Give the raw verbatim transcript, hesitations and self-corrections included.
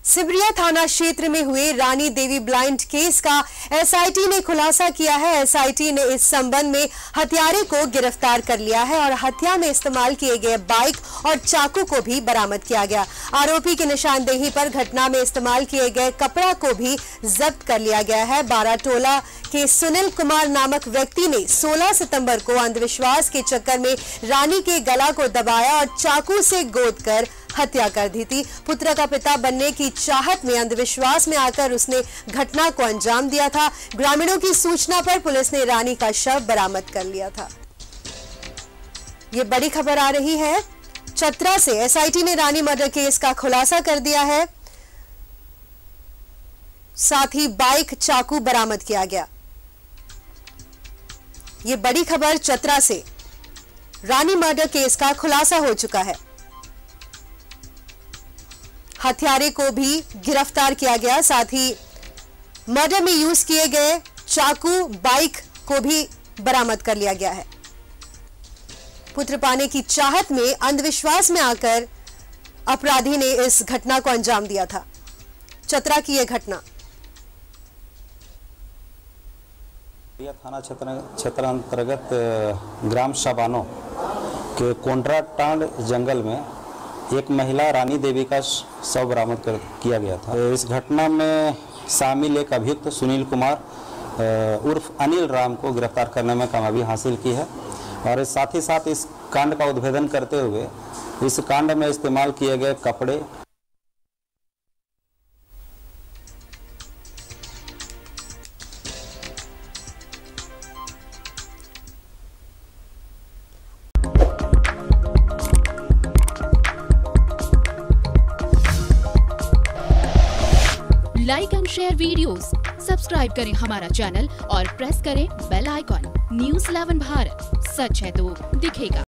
सिमरिया थाना क्षेत्र में हुए रानी देवी ब्लाइंड केस का एसआईटी ने खुलासा किया है। एसआईटी ने इस संबंध में हत्यारे को गिरफ्तार कर लिया है और हत्या में इस्तेमाल किए गए बाइक और चाकू को भी बरामद किया गया। आरोपी की निशानदेही पर घटना में इस्तेमाल किए गए कपड़ा को भी जब्त कर लिया गया है। बाराटोला के सुनील कुमार नामक व्यक्ति ने सोलह सितंबर को अंधविश्वास के चक्कर में रानी के गला को दबाया और चाकू से गोदकर हत्या कर दी थी। पुत्र का पिता बनने की चाहत में अंधविश्वास में आकर उसने घटना को अंजाम दिया था। ग्रामीणों की सूचना पर पुलिस ने रानी का शव बरामद कर लिया था। ये बड़ी खबर आ रही है चतरा से। एसआईटी ने रानी मर्डर केस का खुलासा कर दिया है, साथ ही बाइक चाकू बरामद किया गया। ये बड़ी खबर चतरा से। रानी मर्डर केस का खुलासा हो चुका है। हत्यारे को भी गिरफ्तार किया गया, साथ ही मर्डर में यूज किए गए चाकू बाइक को भी बरामद कर लिया गया है। पुत्र पाने की चाहत में अंधविश्वास में आकर अपराधी ने इस घटना को अंजाम दिया था। चतरा की यह घटना थाना क्षेत्र क्षेत्र अंतर्गत ग्राम शाबानो के कोंड्राटांड जंगल में एक महिला रानी देवी का शव बरामद कर किया गया था। इस घटना में शामिल एक अभियुक्त सुनील कुमार उर्फ अनिल राम को गिरफ्तार करने में कामयाबी हासिल की है और साथ ही साथ इस कांड का उद्भेदन करते हुए इस कांड में इस्तेमाल किए गए कपड़े like and share videos, subscribe करें हमारा चैनल और प्रेस करें bell icon. News eleven Bharat, सच है तो दिखेगा।